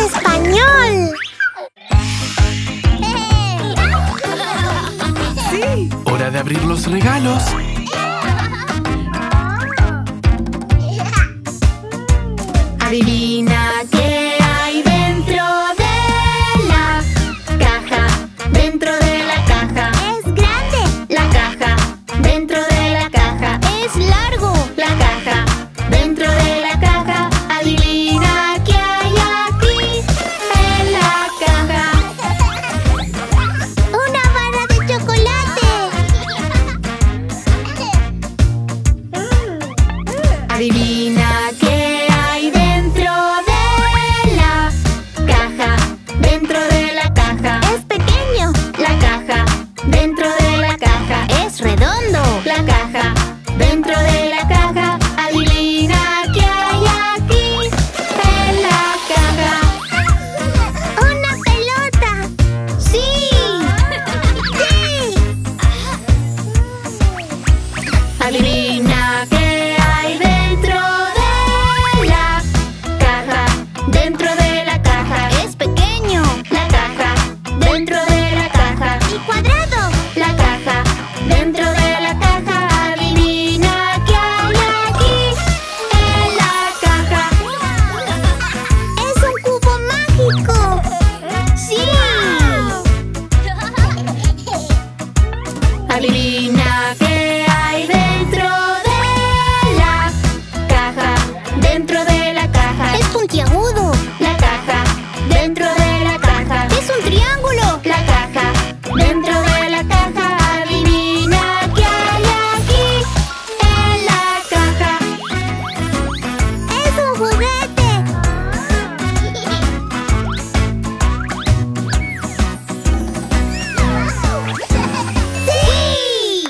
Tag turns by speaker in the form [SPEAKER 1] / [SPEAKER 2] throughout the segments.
[SPEAKER 1] español!
[SPEAKER 2] ¡Sí! ¡Hora de abrir los regalos!
[SPEAKER 3] Adivina qué hay dentro de la caja. Dentro de la caja.
[SPEAKER 1] ¡Es grande!
[SPEAKER 3] La caja. Dentro de la caja.
[SPEAKER 1] ¡Es largo!
[SPEAKER 3] La caja. Dentro de la caja. Adivina qué hay aquí en la caja.
[SPEAKER 1] ¡Una barra de chocolate!
[SPEAKER 3] Adivina qué hay dentro de la caja. Dentro de la caja.
[SPEAKER 1] ¡Es pequeño!
[SPEAKER 3] La caja. Dentro de la caja.
[SPEAKER 1] ¡Es redondo!
[SPEAKER 3] La caja. Dentro de la caja. Adivina qué hay aquí en la caja.
[SPEAKER 1] ¡Una pelota! ¡Sí! ¡Sí!
[SPEAKER 3] Adivina qué hay dentro de la caja. Dentro de la caja.
[SPEAKER 1] ¡Es pequeño!
[SPEAKER 3] La caja. Dentro de la caja.
[SPEAKER 1] ¡Y cuadrado!
[SPEAKER 3] La caja. Dentro de la caja. Adivina qué hay aquí en la caja.
[SPEAKER 1] ¡Es un cubo mágico! ¡Sí!
[SPEAKER 3] Adivina qué hay dentro de la caja. Dentro de la caja.
[SPEAKER 1] ¡Es puntiagudo!
[SPEAKER 3] La caja. Dentro de la caja.
[SPEAKER 1] ¡Es un triángulo!
[SPEAKER 3] La caja. Dentro de la caja. Adivina qué hay aquí en la caja.
[SPEAKER 1] ¡Es un juguete! ¡Sí!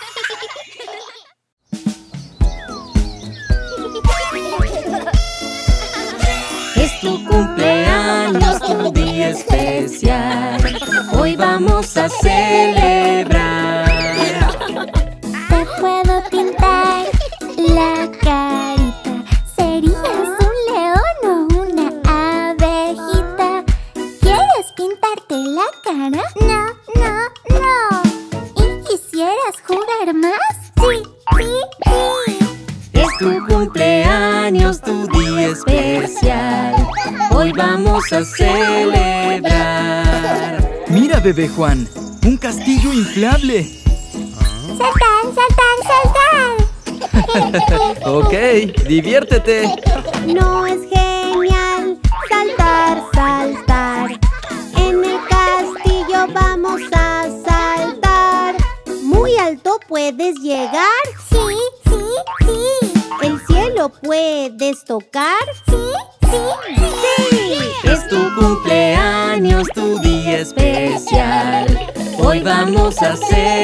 [SPEAKER 3] Es tu cumpleaños, tu día especial. Hoy vamos a celebrar.
[SPEAKER 1] Te puedo pintar la carita. ¿Serías un león o una abejita? ¿Quieres pintarte la cara? No, no, no. ¿Y quisieras jugar más? Sí, sí, sí.
[SPEAKER 3] Es tu cumpleaños, tu día especial. Hoy vamos a celebrar.
[SPEAKER 4] Mira, bebé Juan, un castillo inflable.
[SPEAKER 1] ¡Saltar, saltar, saltar!
[SPEAKER 4] Ok, diviértete.
[SPEAKER 1] No es genial saltar, saltar. En el castillo vamos a saltar. ¿Muy alto puedes llegar? Sí, sí, sí. ¿El cielo puedes tocar? Sí, sí, sí.
[SPEAKER 3] Es tu cumpleaños, tu día especial. Hoy vamos a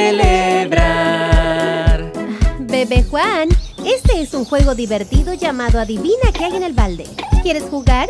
[SPEAKER 3] celebrar.
[SPEAKER 5] Bebé Juan, este es un juego divertido llamado Adivina qué hay en el balde. ¿Quieres jugar?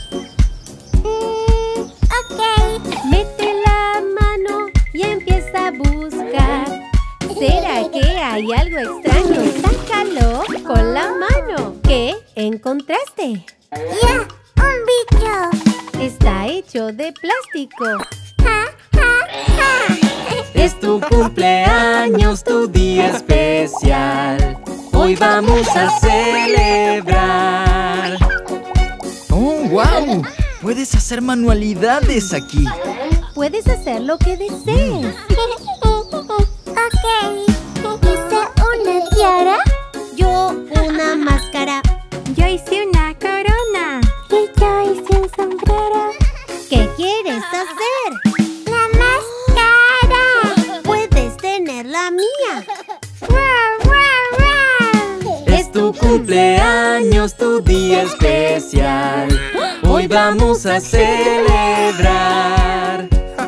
[SPEAKER 1] Ok.
[SPEAKER 5] Mete la mano y empieza a buscar. ¿Será que hay algo extraño? Sácalo con la mano. ¿Qué encontraste?
[SPEAKER 1] ¡Ya! ¡Un bicho!
[SPEAKER 5] Está hecho de plástico.
[SPEAKER 1] ¡Ja, ja, ja!
[SPEAKER 3] Es tu cumpleaños, tu día especial. Hoy vamos a celebrar.
[SPEAKER 4] ¡Oh, wow! Puedes hacer manualidades aquí.
[SPEAKER 5] Puedes hacer lo que desees.
[SPEAKER 1] Ok. ¿Hice una tiara? Yo una máscara.
[SPEAKER 5] Yo hice una corona.
[SPEAKER 1] Y yo hice un sombrero.
[SPEAKER 5] ¿Qué quieres hacer?
[SPEAKER 1] ¡La máscara! Puedes tener la mía. ¡Guau, guau, guau!
[SPEAKER 3] Es tu cumpleaños, tu día especial. Hoy vamos a celebrar.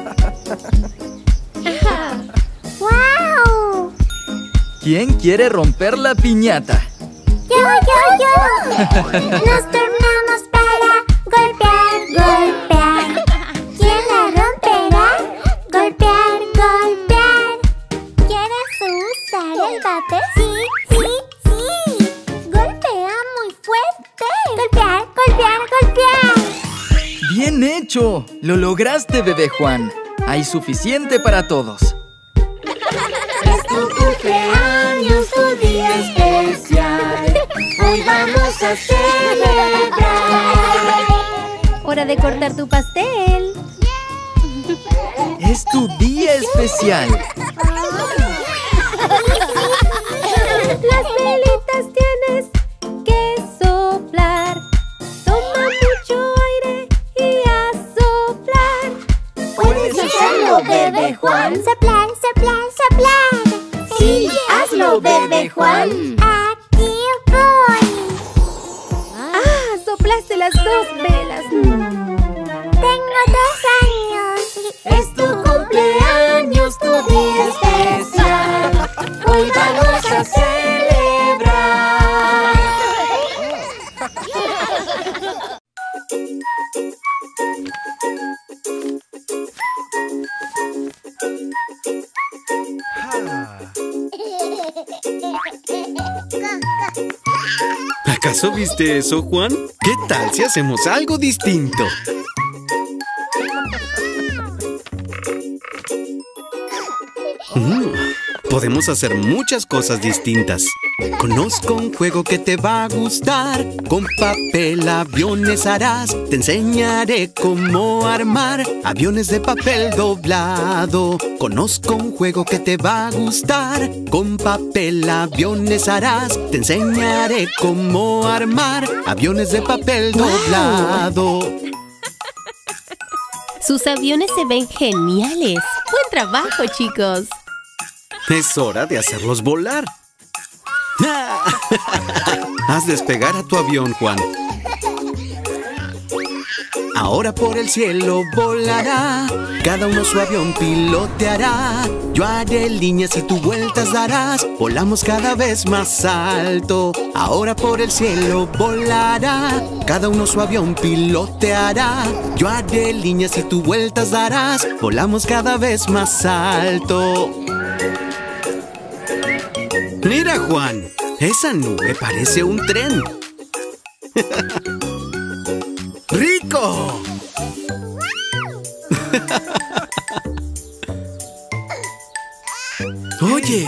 [SPEAKER 1] ¡Guau!
[SPEAKER 4] ¿Quién quiere romper la piñata?
[SPEAKER 1] ¡Yo! Nos turnamos para golpear, golpear. ¿Quién la romperá? Golpear, golpear. ¿Quieres usar el bate? Sí, sí, sí. Golpea muy fuerte. Golpear, golpear, golpear.
[SPEAKER 4] ¡Bien hecho! ¡Lo lograste, bebé Juan! Hay suficiente para todos.
[SPEAKER 3] Es tu cumpleaños, tu día especial. Hoy vamos a celebrar.
[SPEAKER 5] ¡Hora de cortar tu pastel!
[SPEAKER 4] ¡Es tu día especial!
[SPEAKER 5] Las velitas tienes que soplar. Toma mucho aire y a soplar.
[SPEAKER 3] ¿Puedes hacerlo, bebé Juan?
[SPEAKER 1] Soplar, soplar, soplar.
[SPEAKER 3] Sí, hazlo, bebé Juan.
[SPEAKER 1] Aquí voy.
[SPEAKER 5] ¡Ah! ¡Soplaste las 2 velas!
[SPEAKER 1] Tengo 2 años.
[SPEAKER 3] Es tu cumpleaños, tu día especial. Hoy vamos a celebrar.
[SPEAKER 6] ¿Acaso viste eso, Juan? ¿Qué tal si hacemos algo distinto? Podemos hacer muchas cosas distintas. Conozco un juego que te va a gustar. Con papel aviones harás. Te enseñaré cómo armar aviones de papel doblado. Conozco un juego que te va a gustar. Con papel aviones harás. Te enseñaré cómo armar aviones de papel doblado.
[SPEAKER 5] Sus aviones se ven geniales. ¡Buen trabajo, chicos!
[SPEAKER 6] Es hora de hacerlos volar. Haz despegar a tu avión, Juan. Ahora por el cielo volará. Cada uno su avión piloteará. Yo haré líneas y tú vueltas darás. Volamos cada vez más alto. Ahora por el cielo volará. Cada uno su avión piloteará. Yo haré líneas y tú vueltas darás. Volamos cada vez más alto. Mira, Juan, esa nube parece un tren. ¡Rico! Oye,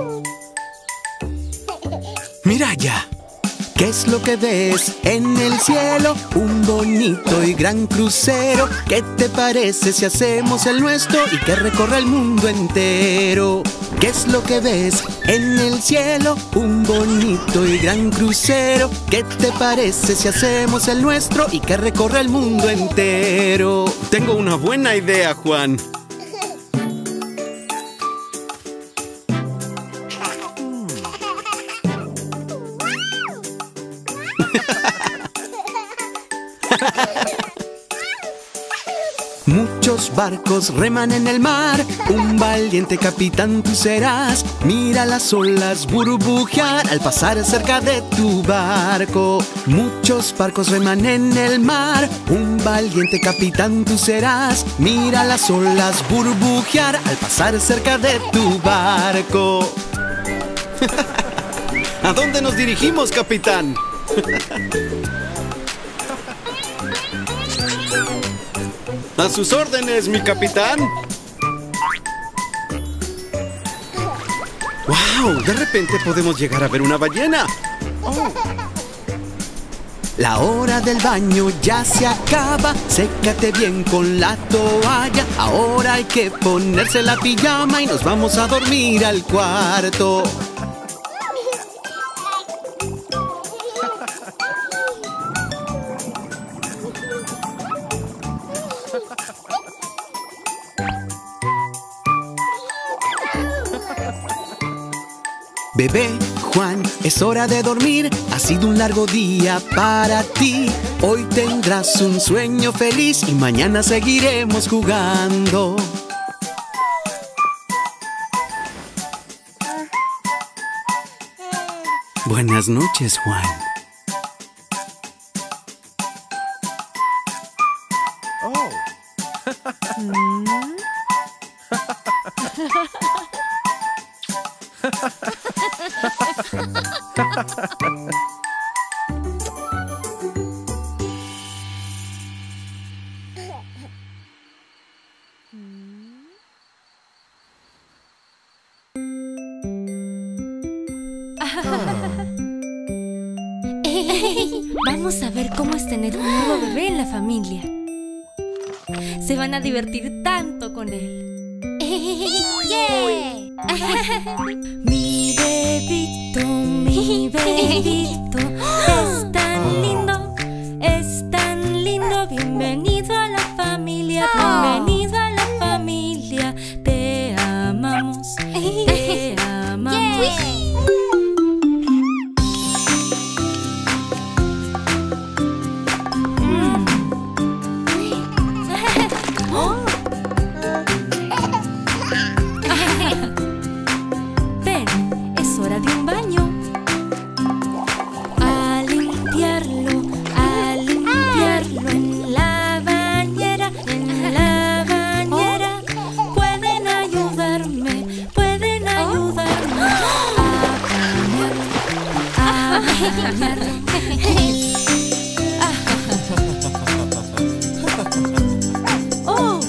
[SPEAKER 6] mira allá. ¿Qué es lo que ves en el cielo? Un bonito y gran crucero. ¿Qué te parece si hacemos el nuestro y que recorra el mundo entero? ¿Qué es lo que ves en el cielo? Un bonito y gran crucero. ¿Qué te parece si hacemos el nuestro y que recorra el mundo entero? Tengo una buena idea, Juan. Muchos barcos reman en el mar. Un valiente capitán tú serás. Mira las olas burbujear al pasar cerca de tu barco. Muchos barcos reman en el mar. Un valiente capitán tú serás. Mira las olas burbujear al pasar cerca de tu barco. ¿A dónde nos dirigimos, capitán? ¡A sus órdenes, mi capitán! ¡Wow! De repente podemos llegar a ver una ballena. La hora del baño ya se acaba. Sécate bien con la toalla. Ahora hay que ponerse la pijama y nos vamos a dormir al cuarto. Bebé Juan, es hora de dormir. Ha sido un largo día para ti. Hoy tendrás un sueño feliz y mañana seguiremos jugando. Buenas noches, Juan. Oh.
[SPEAKER 3] Vamos a ver cómo es tener un nuevo bebé en la familia. Se van a divertir tanto con él. Mi bebito, es tan lindo. Bienvenido a la familia, bienvenido a la familia. Te amamos, te amamos. Ven, es hora de un baño. A limpiarlo en la bañera, Pueden ayudarme a bañarlo. Oh.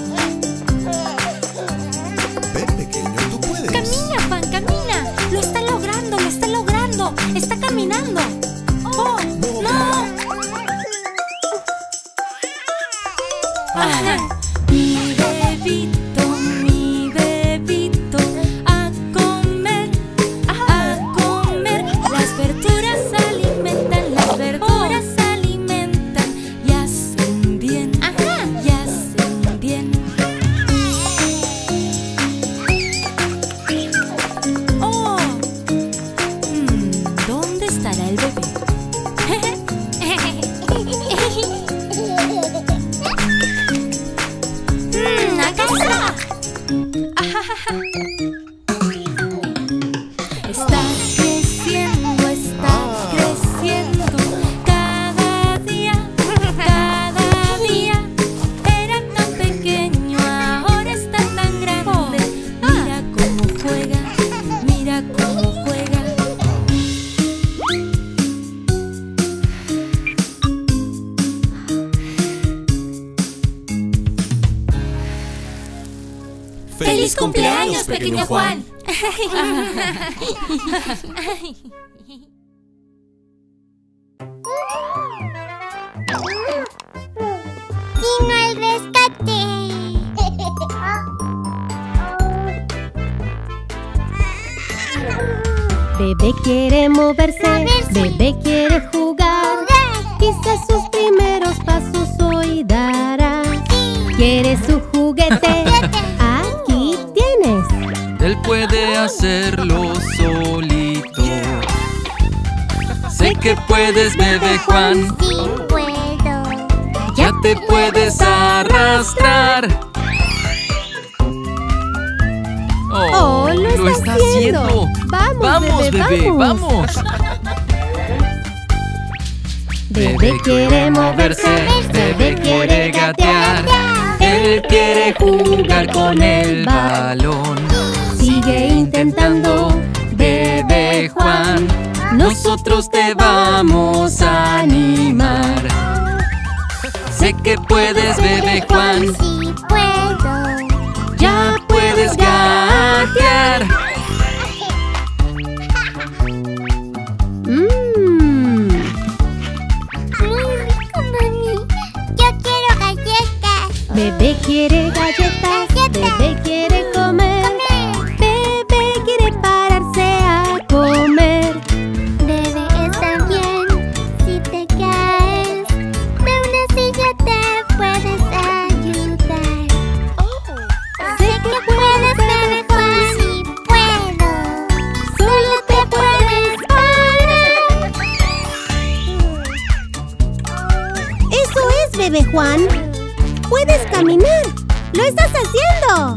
[SPEAKER 6] Ven, pequeño, tú puedes.
[SPEAKER 3] Camina, Juan, camina. Lo está logrando. Está caminando. ¡Oh, no! Mi bebito, a comer. Las verduras alimentan y hacen bien. Oh. ¿Dónde estará el bebé? ¡Acá está! Está creciendo cada día. Era tan pequeño, ahora está tan grande. Mira cómo juega. ¡Feliz cumpleaños, pequeño Juan!
[SPEAKER 1] Vino el rescate.
[SPEAKER 5] Bebé quiere moverse, bebé quiere jugar. Quizás sus primeros pasos hoy dará. ¿Quiere su juguete? Aquí tienes.
[SPEAKER 4] Él puede hacerlo solito. Sé que puedes, bebé Juan.
[SPEAKER 1] Sí puedo.
[SPEAKER 4] Ya te puedes arrastrar.
[SPEAKER 5] Oh, lo está haciendo. Vamos, bebé, vamos.
[SPEAKER 4] Bebé quiere moverse, bebé quiere gatear. Él quiere jugar con el balón.
[SPEAKER 5] Sigue intentando,
[SPEAKER 4] bebé Juan. Nosotros te vamos a animar. Sé que puedes, bebé Juan.
[SPEAKER 1] Sí puedo.
[SPEAKER 4] Ya puedes gatear.
[SPEAKER 1] Muy rico, mami. Yo quiero galletas.
[SPEAKER 5] Bebé quiere galletas, bebé quiere comer. Bebé quiere pararse a comer.
[SPEAKER 1] Bebé, está bien si te caes. De una silla te puedes ayudar. Sé que puedes, bebé Juan. Sí puedo. Solo te puedes parar.
[SPEAKER 5] Eso es, bebé Juan. Puedes caminar. ¡Lo estás haciendo!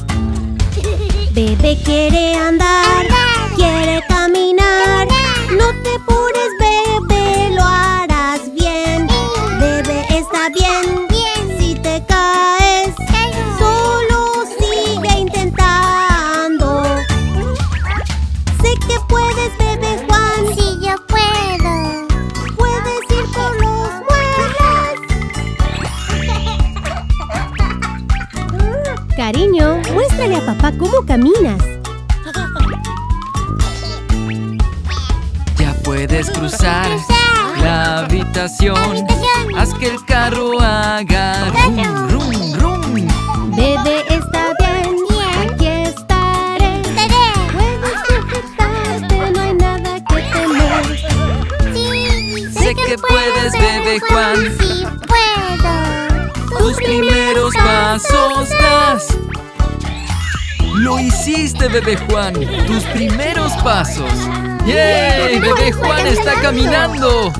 [SPEAKER 5] Bebé quiere andar, quiere caminar. No te apures, bebé, lo harás bien. Bebé, está bien. Si te caes, solo sigue intentando. Sé que puedes, bebé Juan.
[SPEAKER 1] Sí, yo puedo.
[SPEAKER 5] Puedes ir por los muebles. Cariño, muéstrale a papá cómo caminas.
[SPEAKER 4] puedes cruzar la habitación. Haz que el carro haga rum, rum, rum.
[SPEAKER 5] Bebé, está bien, aquí estaré. Puedes sujetarte, no hay nada que temer.
[SPEAKER 4] Sé que puedes, bebé Juan.
[SPEAKER 1] Sí puedo.
[SPEAKER 4] Tus primeros pasos das. Lo hiciste, bebé Juan. Tus primeros pasos. ¡Yay! Bebé Juan está caminando.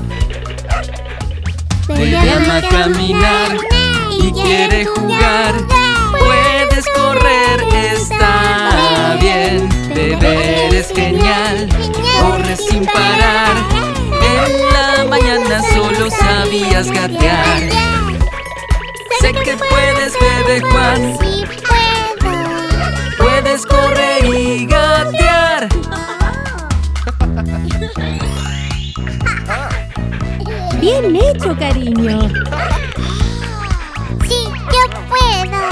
[SPEAKER 4] Te llama caminar y quiere jugar. Puedes correr, está bien. Bebé, eres genial. Corre sin parar. En la mañana solo sabías gatear. Sé que puedes, bebé Juan.
[SPEAKER 1] Sí puedo.
[SPEAKER 4] Puedes correr y gatear.
[SPEAKER 5] Bien hecho, cariño.
[SPEAKER 1] Sí, yo puedo.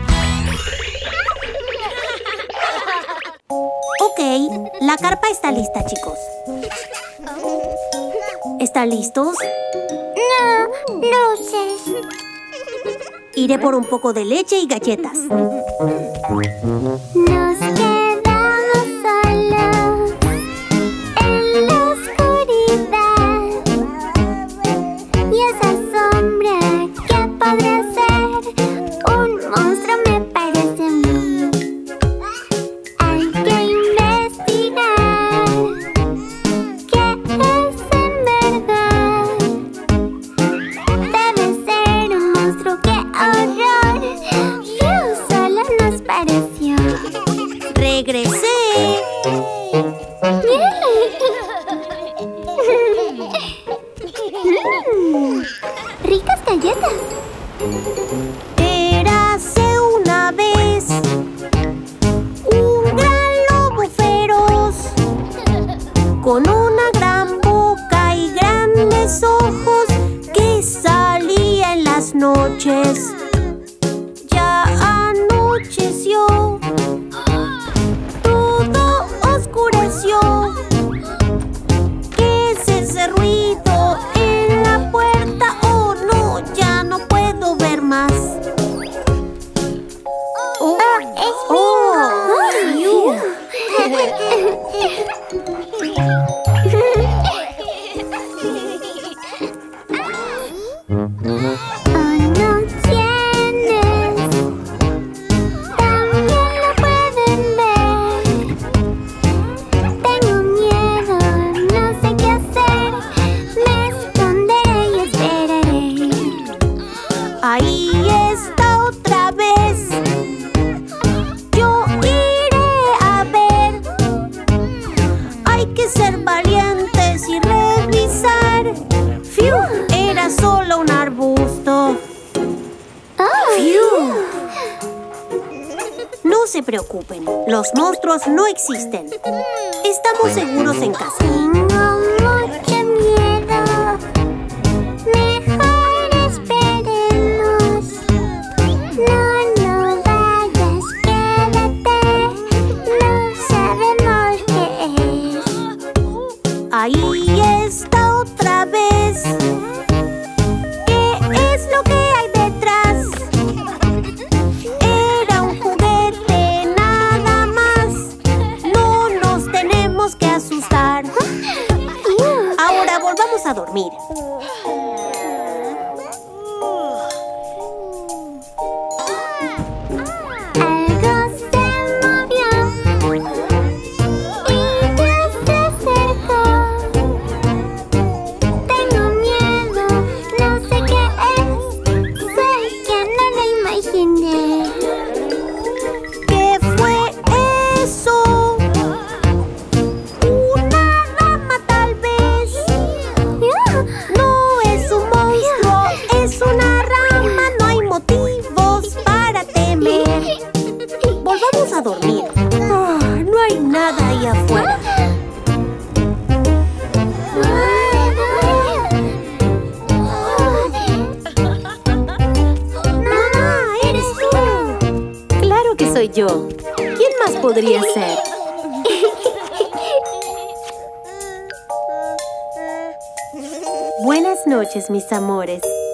[SPEAKER 7] Ok, la carpa está lista, chicos. ¿Están listos?
[SPEAKER 1] No, luces.
[SPEAKER 7] Iré por un poco de leche y galletas.
[SPEAKER 1] Nos quedamos solos en la oscuridad. Y esa sombra, ¿qué podrá ser? Un monstruo me parece a mí. Hay que investigar qué es en verdad. Debe ser un monstruo, qué horror. Solo nos pareció.
[SPEAKER 7] ¡Regresé!
[SPEAKER 1] Ricas galletas.
[SPEAKER 7] Érase una vez un gran lobo feroz con una gran boca y grandes ojos que salía en las noches. Ya anocheció, todo oscureció. ¿Qué es ese ruido en la puerta? Oh no, ya no puedo ver más.
[SPEAKER 1] No tienes, también lo pueden ver. Tengo miedo, no sé qué hacer. Me esconderé y esperaré.
[SPEAKER 7] Ahí está otra vez. Yo iré a ver. Hay que ser valientes y revisar. ¡Fiu! Era solo un arbusto. ¡Fiu! No se preocupen, los monstruos no existen. Estamos seguros en casa.
[SPEAKER 1] Tengo mucho miedo. Mejor esperemos. No vayas, quédate. No sabemos qué es.
[SPEAKER 7] Ahí está otra vez. ¿Qué es lo que hay detrás? Era un juguete nada más. No nos tenemos que asustar. Ahora volvamos a dormir.
[SPEAKER 1] Algo se movió y ya se acercó. Tengo miedo, no sé qué es. Sé que no lo imaginé.
[SPEAKER 7] ¿Qué fue eso? ¿Una rama tal vez? No es un monstruo, es una rama. No hay motivos para temer. Volvamos a dormir. No hay nada ahí afuera. Mamá, ¿eres tú? Claro que soy yo. ¿Quién más podría ser?
[SPEAKER 5] Buenas noches, mis amores.